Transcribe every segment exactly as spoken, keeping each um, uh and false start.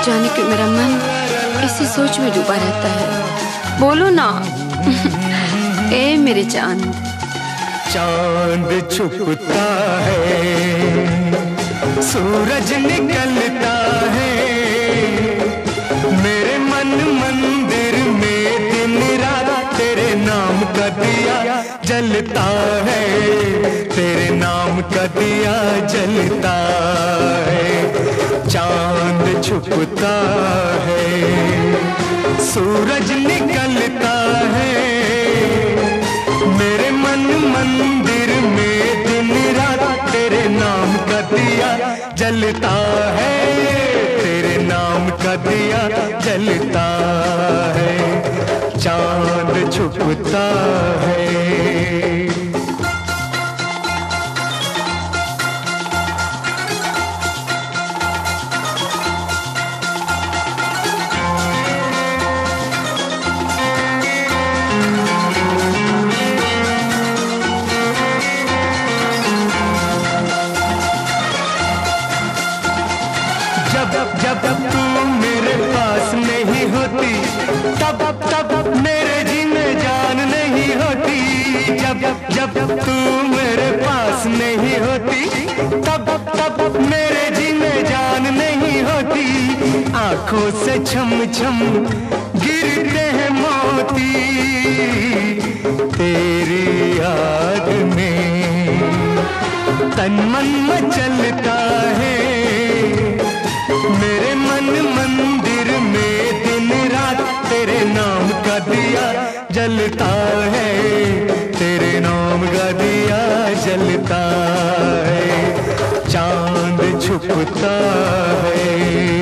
जाने क्यों मेरा मन इसी सोच में डूबा रहता है। बोलो ना ए मेरे चांद। चांद छुपता है, सूरज निकलता है, मेरे मन मंदिर में दिन रात तेरे नाम का दिया जलता है, तेरे नाम का दिया जलता है। चांद छुपता है, सूरज निकलता है, मेरे मन मंदिर में दिन रात तेरे नाम का दिया जलता है, तेरे नाम का दिया जलता है। चांद छुपता है। जब जब तू मेरे पास नहीं होती, तब तब मेरे जी में जान नहीं होती। जब जब तू मेरे पास नहीं होती, तब तब मेरे जी में जान नहीं होती। आंखों से छम छम गिरते हैं मोती, तेरी याद में तन मन मचलता है, मेरे मन मंदिर में दिन रात तेरे नाम का दिया जलता है, तेरे नाम का दिया जलता है। चांद छुपता है।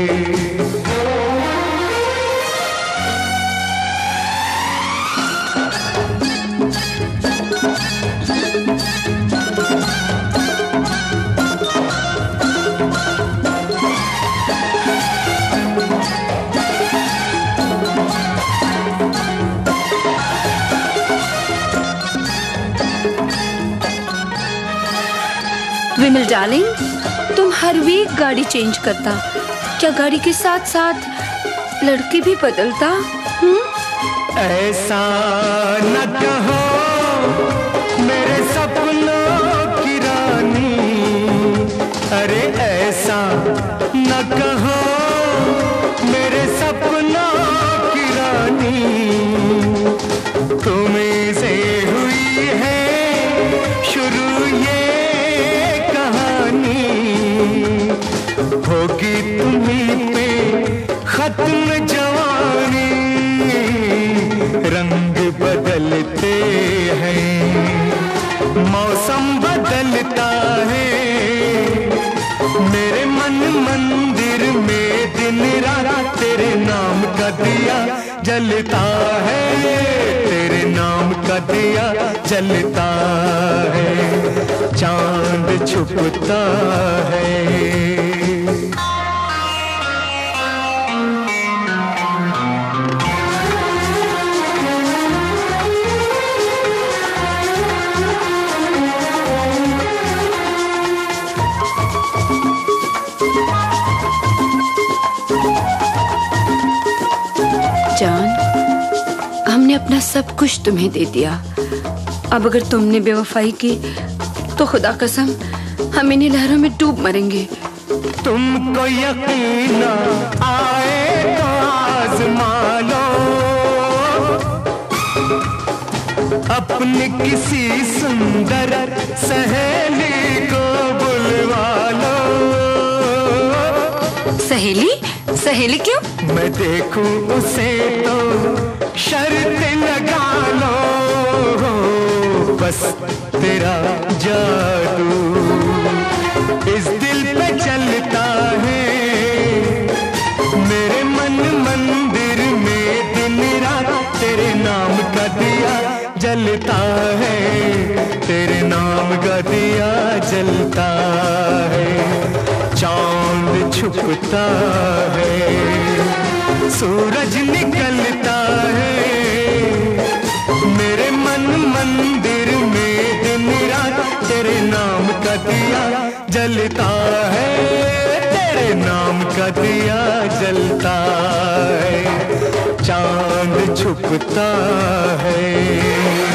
विमल डार्लिंग, तुम हर वीक गाड़ी चेंज करता, क्या गाड़ी के साथ साथ लड़की भी बदलता? हुँ? ऐसा न कहो मेरे सपनों की रानी, अरे ऐसा न कहो मेरे सपनों की रानी, तुम्हीं से हुई है शुरू ये होगी तुम्हीं पे खत्म जवानी। रंग बदलते हैं, मौसम बदलता है, मेरे मन मंदिर में दिन रात तेरे नाम का दिया जलता है, तेरे नाम का दिया जलता है। चांद छुपता है। जान, हमने अपना सब कुछ तुम्हें दे दिया, अब अगर तुमने बेवफाई की तो खुदा कसम हम इन्हीं लहरों में डूब मरेंगे। तुमको यकीन न आए तो आज़मा लो, अपनी किसी सुंदर सहेली को बुलवा लो। सहेली? सहेली क्यों? मैं देखूं उसे तो शर्त लगा लो, बस तेरा जादू इस दिल पे चलता है, मेरे मन मंदिर में दिन रात तेरे नाम का दिया जलता है, तेरे नाम का दिया जलता है। चांद छुपता है, सूरज निकलता है, मेरे मन मंदिर में दिन रात तेरे नाम का दिया जलता है। तेरे नाम का दिया जलता है, चांद छुपता है।